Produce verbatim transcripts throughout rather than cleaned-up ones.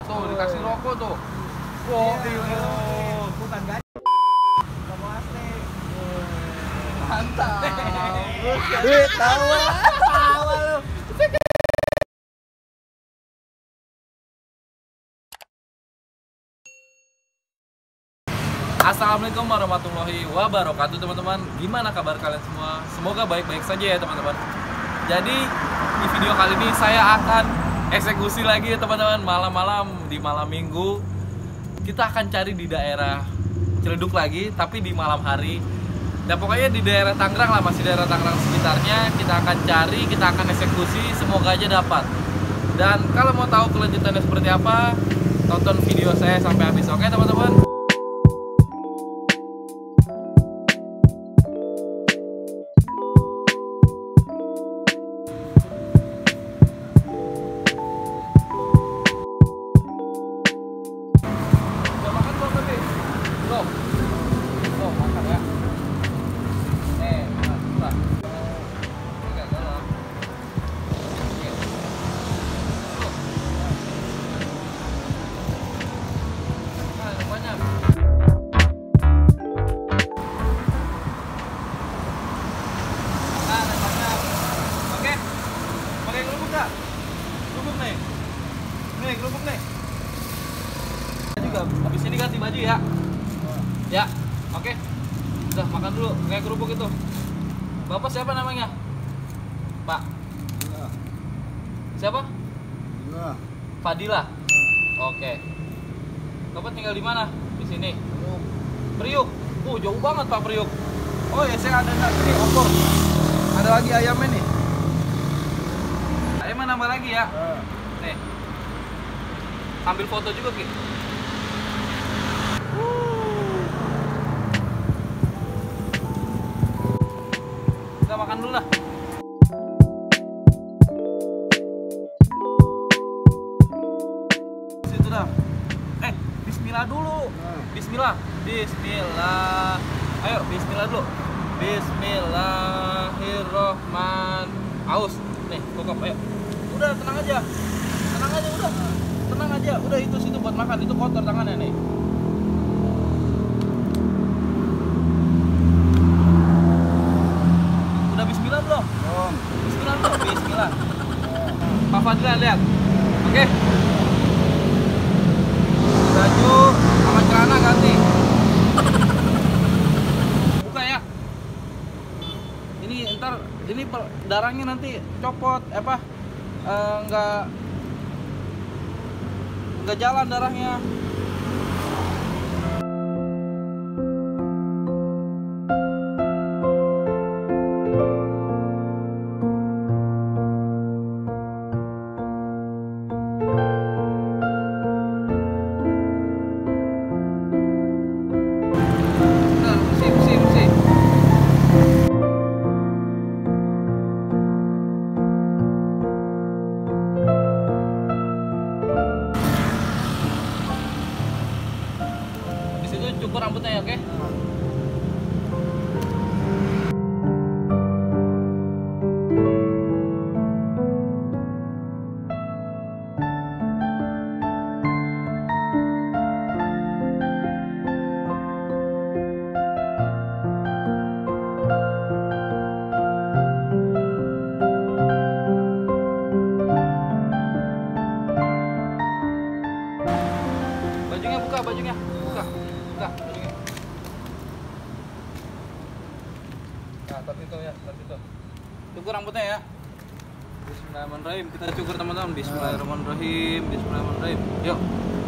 Tuh dikasih rokok tuh. Wow, iya. Bukan gaji. Kamu asli. Mantap. Duit tawa. Tawa lu. Assalamualaikum warahmatullahi wabarakatuh teman-teman. Gimana kabar kalian semua? Semoga baik-baik saja ya teman-teman. Jadi di video kali ini saya akan eksekusi lagi ya teman-teman. Malam-malam di malam minggu kita akan cari di daerah Ciledug lagi, tapi di malam hari. Dan pokoknya di daerah Tangerang lah, masih daerah Tangerang sekitarnya. Kita akan cari, kita akan eksekusi, semoga aja dapat. Dan kalau mau tahu kelanjutannya seperti apa, tonton video saya sampai habis. Oke teman-teman. Habis ini ganti baju ya. Ya, oke. Udah makan dulu kayak kerupuk itu. Bapak siapa namanya? Pak. Iya. Siapa? Iya. Fadila. Oke. Bapak tinggal di mana? Di sini. Priuk. Uh, jauh banget Pak Priuk. Oh ya, saya ada ini opor. Ada lagi ayamnya nih. Ayamnya nambah lagi ya. Nih. Ambil foto juga Ki. Kita makan dulu lah. Situ dah. Eh, bismillah dulu. Bismillah. Bismillah. Ayo, bismillah dulu. Bismillahirrohman. Aus. Nih, kokop ayo. Udah, tenang aja. Tenang aja udah. Tenang aja. Udah itu situ buat makan. Itu kotor tangannya nih. Bismillah belum? Belum. Bismillah belum? Bismillah. Pak Fadila lihat. Oke. Baju sama celana ganti. Buka ya. Ini ntar ini darahnya nanti copot apa? Eh, enggak enggak jalan darahnya. Cukur rambutnya ya, oke? Bajunya buka, bajunya buka. Buka bajunya. Nah, tapi itu ya, tapi itu. Cukur rambutnya ya. Bismillahirrahmanirrahim. Kita cukur teman-teman. Bismillahirrahmanirrahim. Bismillahirrahmanirrahim. Yuk.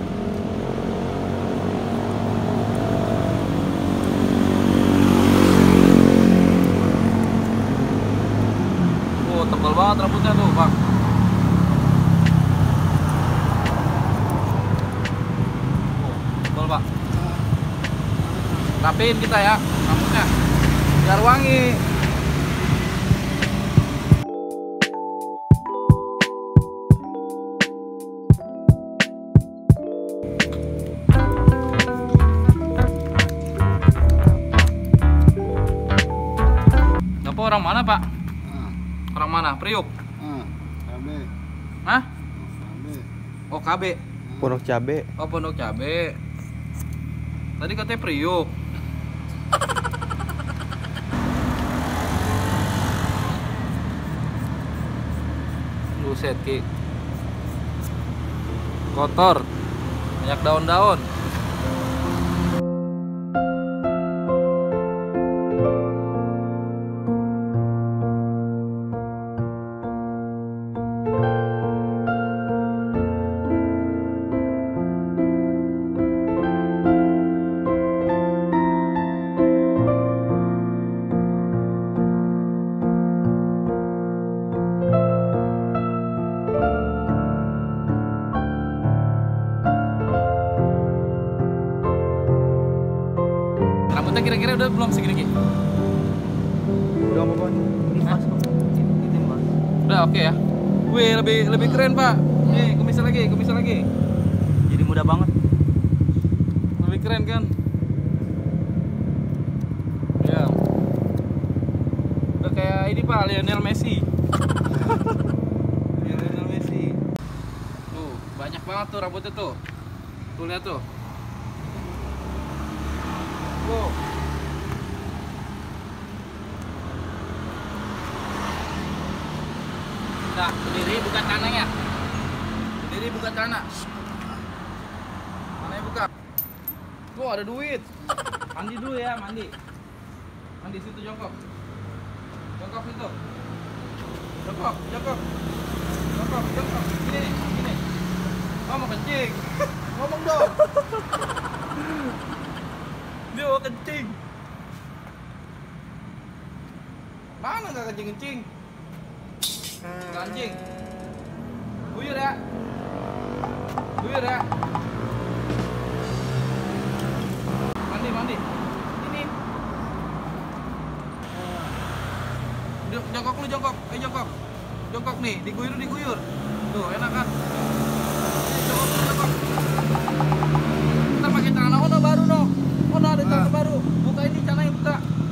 Oh, tebal banget rambutnya tuh, Pak. Pak, rapiin kita ya rambutnya biar wangi. Bapak orang mana Pak? Orang mana? Priuk? K B. Hah? K B. Oh K B. Pondok Cabe. Oh, Pondok Cabe. Tadi katanya Priuk. Buset, Ki. Kotor. Banyak daun-daun. Rambutnya kira-kira udah belum segini, Ki? Udah apa Bang? Ini pas kok. Ini Mas. Udah oke ya. Wih, lebih lebih keren, Pak. Nih, kumisnya lagi, kumisnya lagi. Jadi mudah banget. Lebih keren kan? Ya. Udah kayak ini, Pak, Lionel Messi. Lionel Messi. Tuh, banyak banget tuh rambutnya tuh. Tuh lihat tuh. Tuh. Nah, berdiri buka tanahnya. Berdiri buka tanah. Tanahnya buka. Tuh ada duit. Mandi dulu ya, mandi. Mandi situ jongkok. Jongkok situ. Jongkok, jongkok. Jongkok, jongkok. Gini nih, gini. Oh, mau kencing. Ngomong dong. Dia mau kencing. Mana nggak kencing-kencing? Kencing. Buyur ya. Buyur ya. Mandi, mandi. Ini. Jongkok lu, jongkok. Ayo jongkok. Jongkok nih, diguyur, diguyur. Tuh, enak kan? Jongkok, jongkok. Ntar pakai celana ono baru no. Ono ada celana baru. Buka ini celananya buka.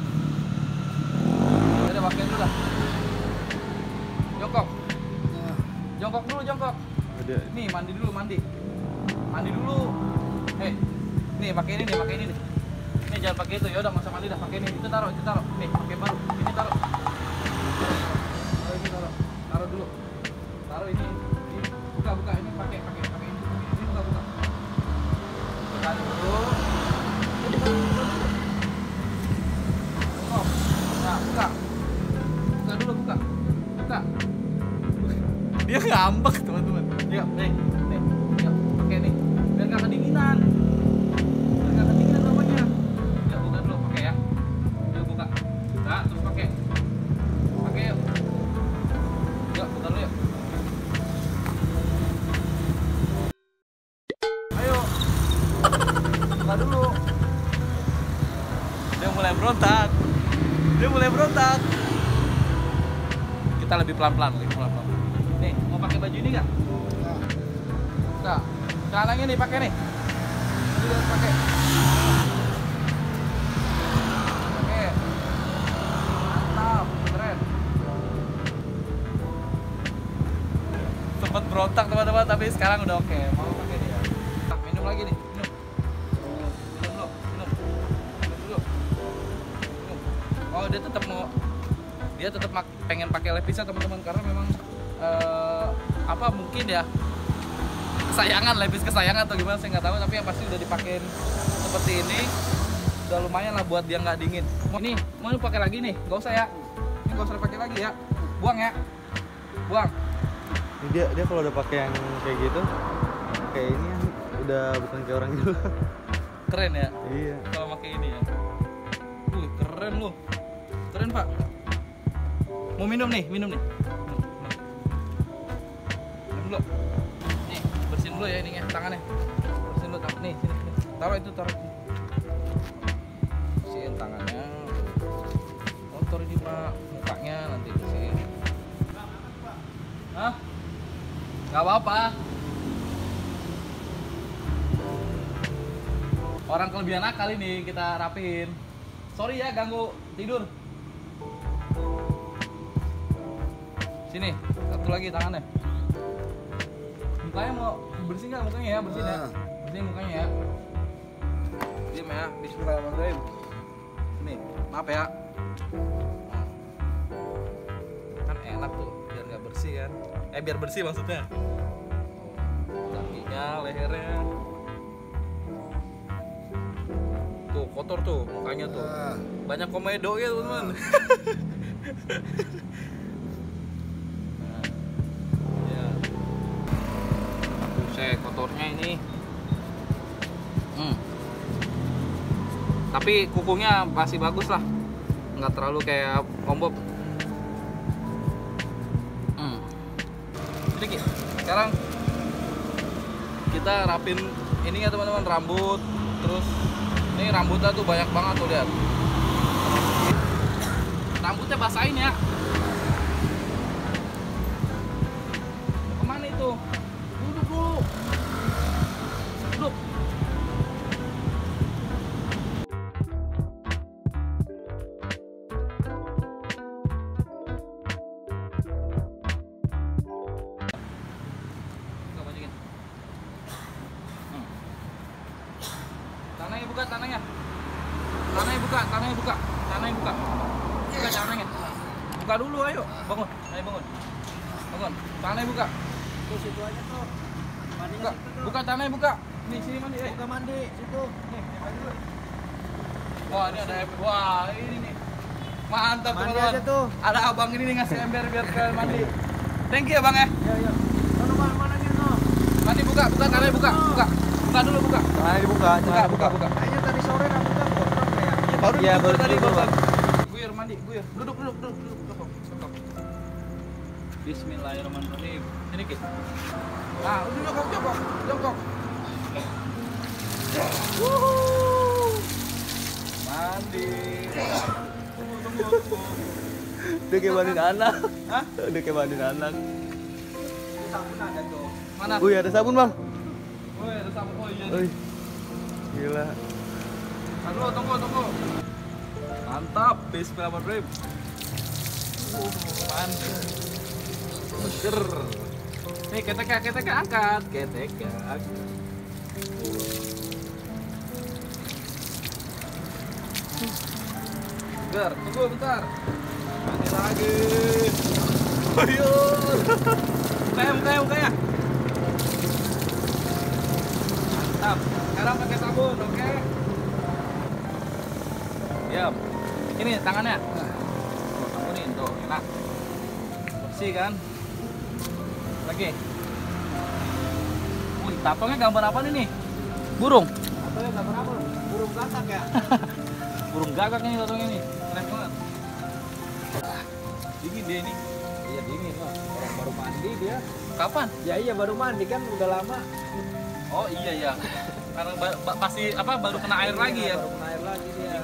Udah pakai dulu dah. Jongkok. Jongkok dulu, jongkok. Ada. Nih, mandi dulu, mandi. Mandi dulu. Eh, nih pakai ini nih, pakai ini nih. Nih jangan pakai itu, ya udah masa mandi dah, pakai ini. Itu taruh, itu taruh. Nih, pakai baru. Ini taruh. Taruh ini taruh. Taruh dulu. Taruh ini. Ini buka, buka ini pakai, pakai, pakai ini. Ini buka, buka. Buka dulu. Oh. Nah, buka. Buka dulu, buka. Buka. Dia ngambek, teman-teman. Yuk, nih, nih. Yuk, pakai nih. Biar nggak kedinginan. Biar nggak kedinginan namanya. Yuk, buka dulu, pakai ya. Yuk, buka. Nah, terus pakai. Pakai yuk. Yuk, buka dulu yuk. Ayo. Buka dulu. Dia mulai berontak. Dia mulai berontak. Kita lebih pelan-pelan, lebih pelan-pelan. Nih, mau pakai baju ini nggak? Nah, celananya nih pakai nih. Ini lihat pakai. Pakai. Mantap, keren. Sempet berontak teman-teman, tapi sekarang udah oke. Mau pakai dia. Nah, minum lagi nih, minum. Minum dulu, minum. Minum dulu. Minum. Oh, dia tetap mau dia tetap pengen pakai levisnya teman-teman, karena memang uh, apa mungkin ya kesayangan, levis kesayangan atau gimana saya nggak tahu, tapi yang pasti udah dipakein seperti ini udah lumayan lah buat dia nggak dingin. Mau nih, mau nih pakai lagi nih, nggak usah ya, ini nggak usah pakai lagi ya, buang ya, buang. Ini dia dia kalau udah pakai yang kayak gitu, kayak ini yang udah bukan kayak orang dulu. Keren ya, Iya. kalau pakai ini ya. Wih, keren loh, keren Pak. Mau minum nih, minum nih. Minum, minum. Minum dulu. Nih, bersihin dulu ya ininya, tangannya. Bersihin dulu tangan. Nih, sini, sini. Taruh itu, taruh. Bersihin tangannya. Kotor ini Pak, mukanya nanti bersihin. Hah? Gak apa-apa. Orang kelebihan akal ini kita rapiin. Sorry ya ganggu tidur. Sini, satu lagi tangannya. Mukanya mau bersih nggak mukanya ya, bersihin ya. Bersihin mukanya ya. Diam ya, bismillahirrahmanirrahim. Nih, maaf ya. Nah. Kan enak tuh, biar nggak bersih kan. Eh biar bersih maksudnya. Kakinya, lehernya. Tuh kotor tuh mukanya tuh. Banyak komedo ya teman-teman. Buset, kotornya ini. Hmm. Tapi kukunya masih bagus lah, nggak terlalu kayak Om Bob. Hmm. Jadi sekarang kita rapin ini ya teman-teman, rambut. Terus ini rambutnya tuh banyak banget tuh, lihat. Rambutnya basahin ya. Kemana itu? Duduk dulu. Duduk. Tanahnya buka, tanahnya. Tanahnya buka, tanahnya buka. Tanahnya buka. Buka tanahnya. Buka dulu, ayo. Bangun, ayo bangun. Bangun. Tanahnya buka. Tuh situ aja tuh. Mandinya Buka, situ tuh. buka tanahnya buka. Nih, sini mandi, eh. Buka mandi situ. Nih, mandi dulu. Wah, ini ada efek. Wah, ini nih. Mantap, Mandi teman-teman. aja tuh. Ada abang ini nih ngasih ember biar ke mandi. Thank you ya, Bang ya. Iya, iya. Sono mana mana gitu. Mandi buka, buka tanahnya buka, buka. Buka dulu, buka. Tangannya dibuka, Buka, tangannya buka, buka. Kayaknya tadi sore rambutnya gondrong kayak. Iya, baru Iya, dicukur baru tadi dicukur, barusan. Guyur mandi, guyur. Duduk, duduk, duduk, duduk, duduk. Duduk. Bismillahirrahmanirrahim. Ini Ki. Nah, udah jongkok, jongkok, jongkok. Wuhuu. Mandi. Tunggu, tunggu, tunggu. Dia kayak mandiin anak. Hah? Dia kayak mandiin anak. Itu sabun ada tuh. Mana? Wih, ada sabun, Bang. Woi, ada sabun. Oh iya. nih. Wih. Gila. Tunggu, tunggu, tunggu. Mantap, bismillahirrahmanirrahim. Uh, mandi. Seger. Nih, keteknya, keteknya angkat. Keteknya. Seger, tunggu bentar. Mandi lagi. Buyur. Mukanya, mukanya, mukanya. Mantap. Sekarang pakai sabun, oke? Diam. Ini tangannya. Tuh, sabunin tuh, enak. Bersih kan? Lagi. Wih, tatongnya gambar apa nih nih? Burung. Atau yang gambar apa? Burung gagak ya? Burung gagak nih tatongnya nih. Keren banget. Dingin dia ini. Iya dingin loh. Orang baru mandi dia. Kapan? Ya iya baru mandi kan udah lama. Oh iya ya. Karena ba- ba- pasti apa baru kena air lagi ya. Baru kena air lagi dia.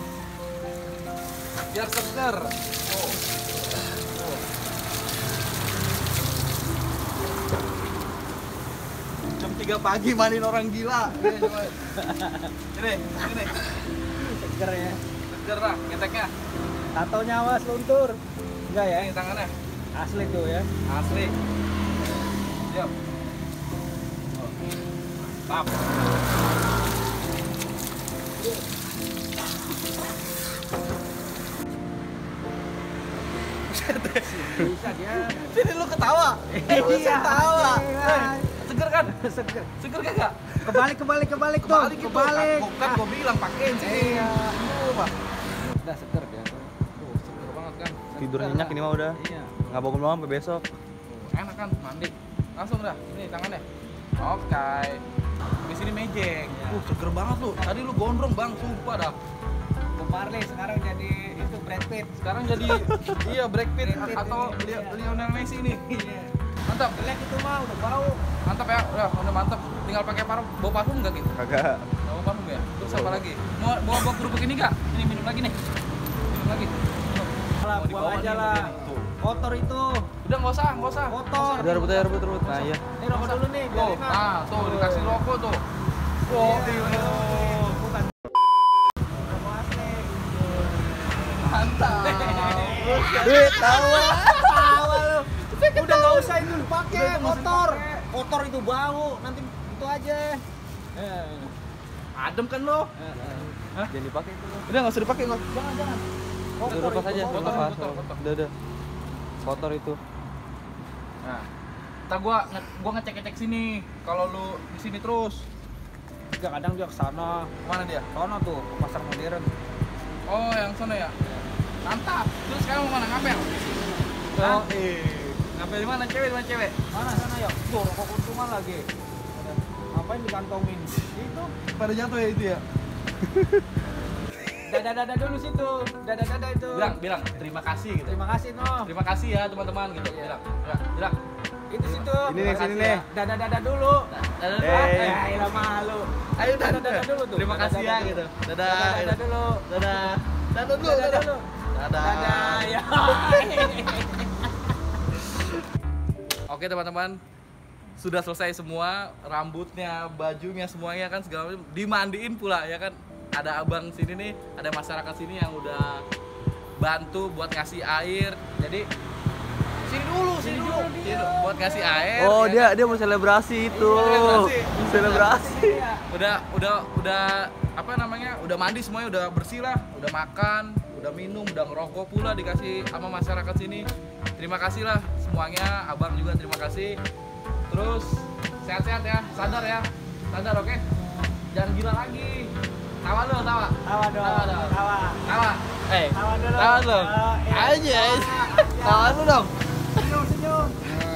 Biar seger. Oh. Oh. Jam tiga pagi mandiin orang gila. Ini, coba. Ini, ini. Seger ya. Seger lah, keteknya. Tatonya awas luntur. Enggak ya? Ini tangannya. Asli tuh ya. Asli. Diam. Oh. Mantap. Bisa dia. Sini lu ketawa. Lu Iya. ketawa. Iya. Eh, seger kan? Seger. Seger kagak? Kebalik kebalik kebalik tuh. Kebalik gitu. Kebalik. Kan, kan gua bilang pakein sini. Iya. Tuh, Pak. Udah seger dia. Tuh, seger banget kan. Tidur nyenyak ini mah udah. Iya. Nggak bangun-bangun sampai besok. Tuh, enak kan mandi. Langsung dah. Ini tangannya. Oke. Di sini mejeng. Iya. Uh, seger banget lu. Tadi lu gondrong, Bang. Sumpah dah. Bob Marley sekarang jadi itu Brad Pitt. Sekarang jadi iya Brad Pitt Brad Pitt atau ini, Leo- iya. Lionel Messi nih. Iya. Mantap. Jelek itu mah udah bau. Mantap ya. Udah, udah mantap. Tinggal pakai parfum. Bawa parfum enggak gitu? Kagak. Bawa parfum ya? Terus apa lagi? Mau bawa bawa kerupuk ini enggak? Ini minum lagi nih. Minum lagi. Minum. Lah, Mau buang dibawa aja nih, lah. begini. Tuh. Kotor itu. Udah nggak usah, nggak usah. Kotor. Udah rebut aja, rebut, rebut. Nah, iya. Ini rokok dulu nih, biar Tuh, enak. nah, tuh dikasih rokok tuh. Wow, Iya. Bukan. Rokok asli. mantap. Duit tahu. Tawa lu. Udah nggak usah itu dipakai, kotor. kotor itu bau, nanti itu aja. Eh, Adem kan lo? Hah? Jangan dipakai itu. Udah nggak usah dipakai nggak. jangan jangan. Udah lepas aja, kotor, lepas. kotor, kotor. Udah, udah. Kotor itu. Nah, ntar gua nge gua ngecek-ngecek sini. Kalau lu di sini terus, Enggak, kadang dia ke sana. mana dia? Sono tuh, ke pasar modern. Oh, yang sana ya. Mantap. Terus sekarang mau mana ngapel? Oh, eh. Ngapel di mana cewek? Di mana cewek? Mana sana ya? Tuh, rokok kuntungan lagi. Ngapain dikantongin? Itu. Pada jatuh ya itu ya. Dada-dada dulu situ. Dada-dada itu. Bilang, bilang terima kasih gitu. Terima kasih, Noh. Terima kasih ya teman-teman gitu. Bilang, bilang, bilang. Itu situ. Ini nih, sini nih. Dada-dada dulu. Dadah, Eh. dadah. Ya, ilah malu. Ayo dadah, Dadah dulu tuh. Terima kasih ya Dadah gitu. dulu. Dadah. Dadah dulu. Dadah. Dadah dulu, Dadah dadah. dulu. Dadah. Dadah. Ya. Oke teman-teman, sudah selesai semua, rambutnya, bajunya, semuanya kan segala macam dimandiin pula ya kan. Ada abang sini nih, ada masyarakat sini yang udah bantu buat ngasih air. Jadi sini dulu, sini dulu, sini dulu. Buat ngasih air. Oh, ya dia kan? dia mau selebrasi itu. Selebrasi. Selebrasi. Udah, udah, udah apa namanya? Udah mandi semuanya, udah bersih lah, udah makan, udah minum, udah ngerokok pula dikasih sama masyarakat sini. Terima kasih lah semuanya, abang juga terima kasih. Terus sehat-sehat ya, sadar ya, sadar oke? Jangan gila lagi. Tawa lu, tawa. Tawa dong. Tawa, tawa. Tawa. Tawa. Eh, Tawa dulu. tawa lu. Oh, iya. Aja. Tawa lu dong. Senyum, senyum.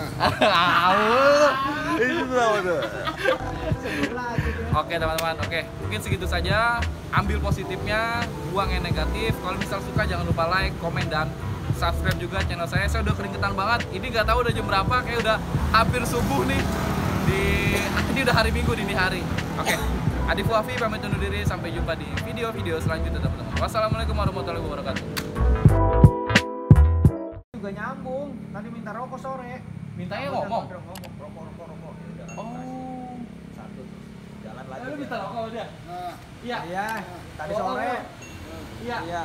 Itu apa tuh? Senyum lagi dia. Oke teman-teman, oke mungkin segitu saja. Ambil positifnya, buang yang negatif. Kalau misal suka jangan lupa like, komen dan subscribe juga channel saya. Saya udah keringetan banget. Ini nggak tahu udah jam berapa, kayak udah hampir subuh nih. Di ini udah hari Minggu dini hari. Oke, Adif Wafi pamit undur diri. Sampai jumpa di video-video selanjutnya teman-teman. Wassalamualaikum warahmatullahi wabarakatuh. Juga nyambung. Tadi minta rokok sore. Mintanya Udah, ngomong. udah ngomong. Rokok, rokok, rokok. Ya udah. Oh, Satu. Jalan lagi. lu dia. minta rokok sama dia? Iya. Iya. Tadi Oh, sore. oh. Iya. Iya.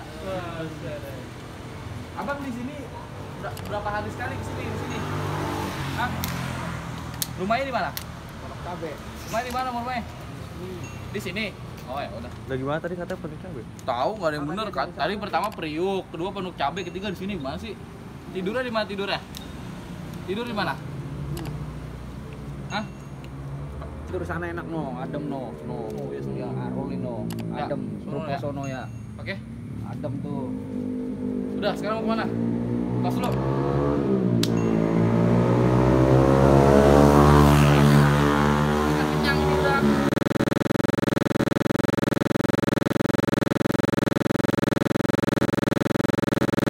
Abang di sini ber- berapa hari sekali ke sini di sini? Hah? Rumahnya di mana? Pondok cabe. Rumahnya di mana rumahnya? Di sini. Oh ya udah. Udah gimana tadi katanya penuh cabai? Tahu nggak ada yang Makanya bener dari kan? sana. Tadi pertama Priuk, kedua penuh cabai, ketiga di sini. Gimana sih? Tidurnya di mana tidurnya? Tidur di mana? Hah? Tidur sana enak no, adem no, no. Oh, iya, Ya, Aroli no, Ya, adem. sono Ruko ya. sono ya, Oke. adem tuh. Udah, sekarang mau kemana? Kos dulu.